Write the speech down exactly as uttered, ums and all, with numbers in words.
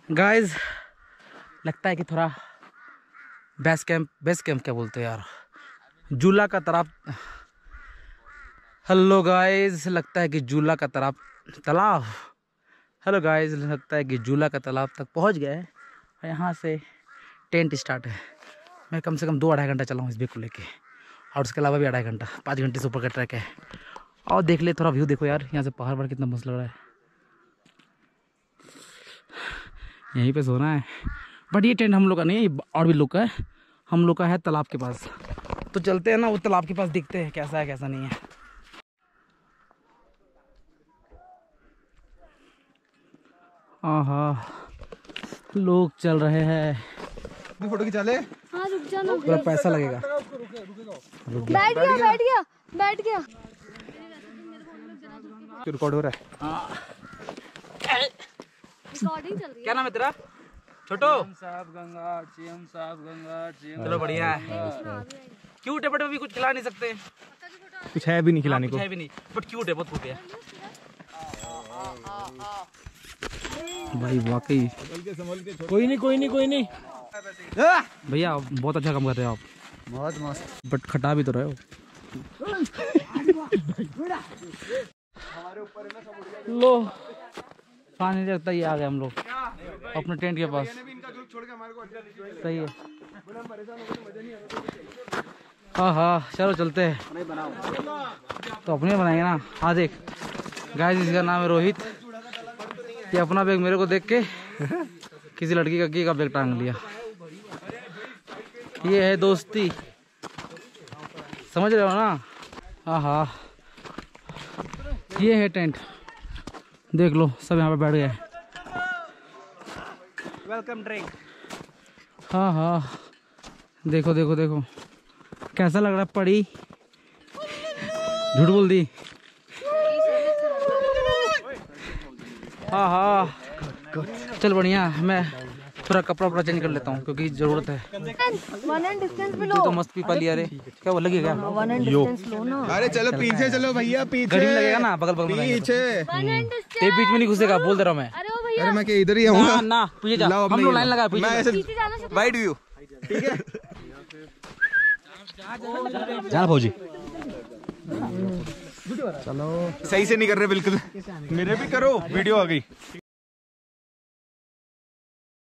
Guys लगता है कि थोड़ा बेस कैंप बेस कैंप क्या बोलते हैं यार, झूला का तरफ। हेलो गाइस, लगता है कि झूला का तरफ तालाब हेलो गाइस लगता है कि झूला का तालाब तक पहुंच गए हैं। यहाँ से टेंट स्टार्ट है। मैं कम से कम दो अढ़ाई घंटा चला हूँ इस बैग को लेके, और उसके अलावा भी अढ़ाई घंटा, पाँच घंटे से ऊपर का ट्रैक है। और देख ले थोड़ा व्यू देखो यार, यहाँ से पहाड़ पर कितना मस्त लग रहा है। यहीं पे सोना है, बट ये टेंट हम लोग का नहीं है, और भी लोग का है। हम लोग का है तालाब के पास, तो चलते हैं ना वो तालाब के पास, दिखते हैं कैसा है कैसा नहीं है। आहा लोग चल रहे हैं। फोटो खिंचा ले। हाँ रुक जा ना, पूरा पैसा लगेगा। बैठ गया बैठ गया बैठ गया। रिकॉर्ड हो रहा है। रिकॉर्डिंग चल रही है। क्या नाम है तेरा? छोटो साहब गंगा चीम साहब गंगा चीम। चलो बढ़िया है। क्यूट है बट अभी कुछ खिला नहीं सकते, कुछ है भी नहीं खिलाने को। है भी नहीं बट क्यूट है, बहुत क्यूट है भाई वाकई। कोई नहीं कोई नहीं कोई नहीं भैया बहुत अच्छा काम कर रहे हो आप, बहुत मस्त। बट खटा भी तो रहे हो। लो पानी लगता ही आ गए हम लोग अपने टेंट के पास। सही है। हाँ हाँ चलो चलते हैं। तो अपने बनाएंगे ना। हाँ देख गाइस, इसका नाम है रोहित। ये अपना बैग मेरे को देख के किसी लड़की का की का बैग टांग लिया। ये है दोस्ती, समझ रहे हो ना। हाँ हाँ ये है टेंट, देख लो सब यहाँ पे बैठ गए। Welcome drink. हाँ हाँ देखो देखो देखो कैसा लग रहा है। पड़ी झूठ बोल दी। हाँ हाँ चल बढ़िया। मैं थोड़ा कपड़ा वपड़ा चेंज कर लेता हूँ क्योंकि जरूरत है। वन एंड डिस्टेंस भी लो। तो मस्त पीपा लिया रे, क्या वो लगेगा? वन एंड डिस्टेंस लो ना। अरे चलो पीछे चलो भैया, पीछे गरीब लगेगा ना, बगल बगल में पीछे। One and distance. ते बीच में नहीं घुसेगा, बोल दे रहा हूँ मैं। अरे ओ भैया, अरे मैं क्या इधर ही आऊंगा ना ना पीछे जा, लाओ, अब हम नहीं लोग लाइन लाओ। लगा मैं पीछे। ऐसे पीछे जाना चाहिए। वाइड व्यू ठीक है। जाना फौजी। चलो सही से नहीं कर रहे बिल्कुल। मेरे भी करो, वीडियो आ गई।